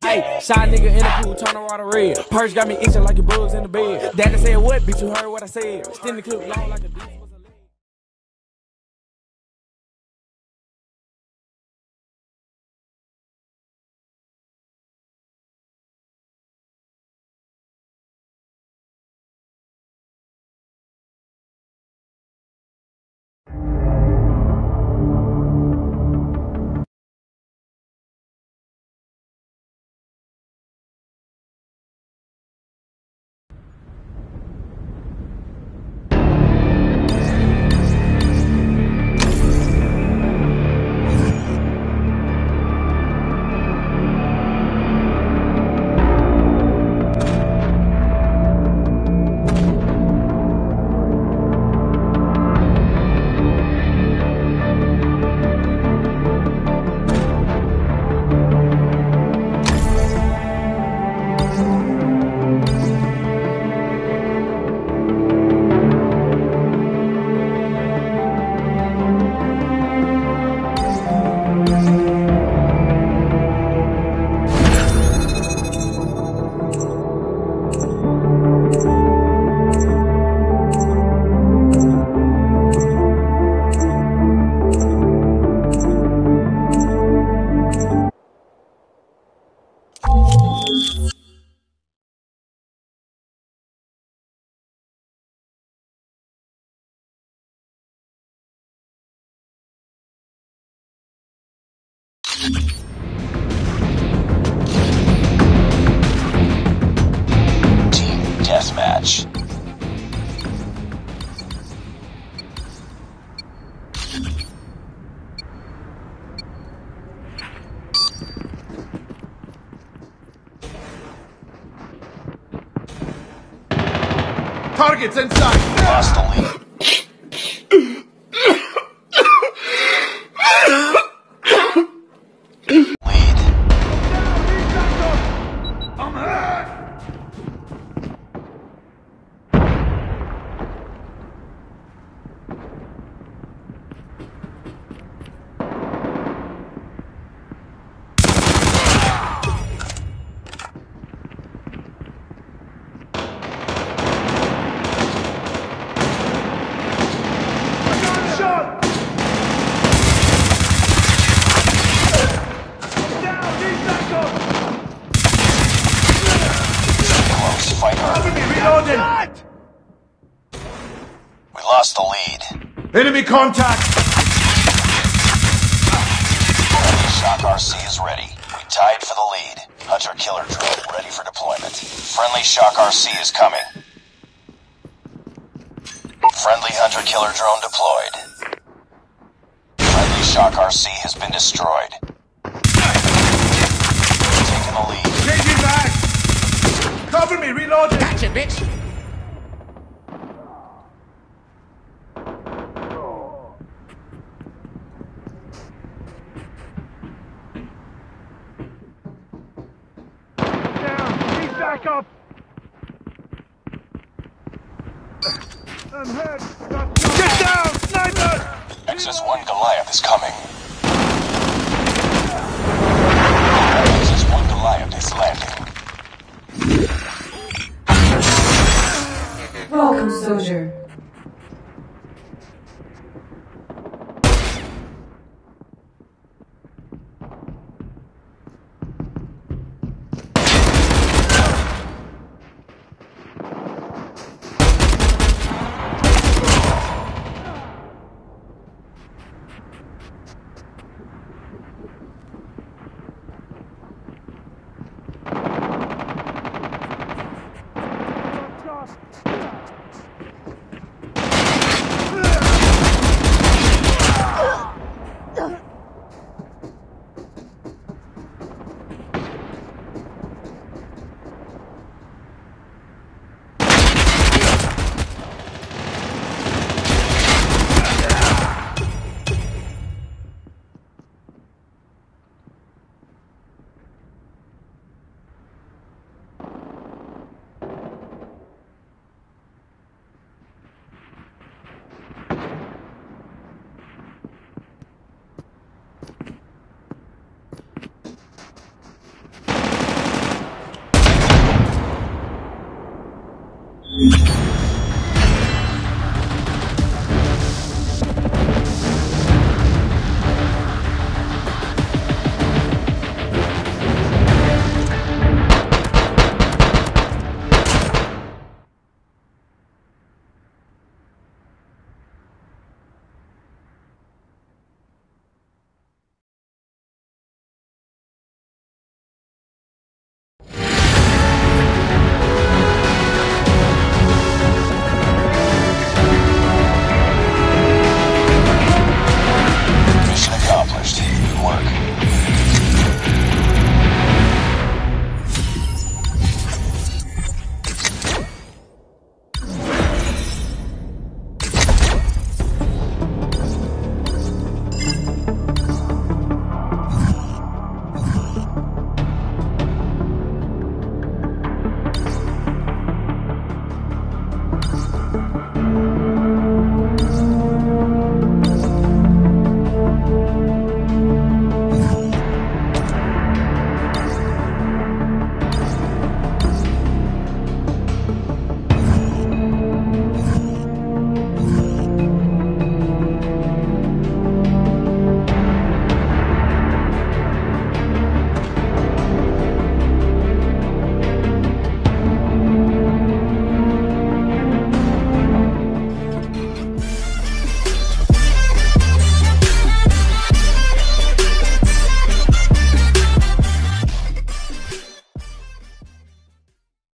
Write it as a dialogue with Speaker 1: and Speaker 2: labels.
Speaker 1: Hey, shy nigga in the pool, turn the water red. Purse got me itching like your bugs in the bed. Daddy said what? Bitch, you heard what I said. Extend the clip long like a deuce was a leg.
Speaker 2: Team Deathmatch.
Speaker 3: Targets inside!
Speaker 2: Lost the lead. Lead.
Speaker 3: I'm hurt!
Speaker 2: Close fighter.
Speaker 3: Reloading!
Speaker 2: We lost the lead.
Speaker 3: Enemy contact!
Speaker 2: Friendly Shock RC is ready. We tied for the lead. Hunter killer drone ready for deployment. Friendly Shock RC is coming. Friendly Hunter killer drone deployed. Friendly Shock RC has been destroyed. Taking the lead.
Speaker 3: Changing back! Cover me, reloading!
Speaker 1: Gotcha, bitch.
Speaker 3: Down! He's back up! I'm hurt! Get down! Sniper!
Speaker 2: XS-1 Goliath is coming. XS-1 Goliath is landing.
Speaker 4: Welcome, soldier.
Speaker 3: Contact!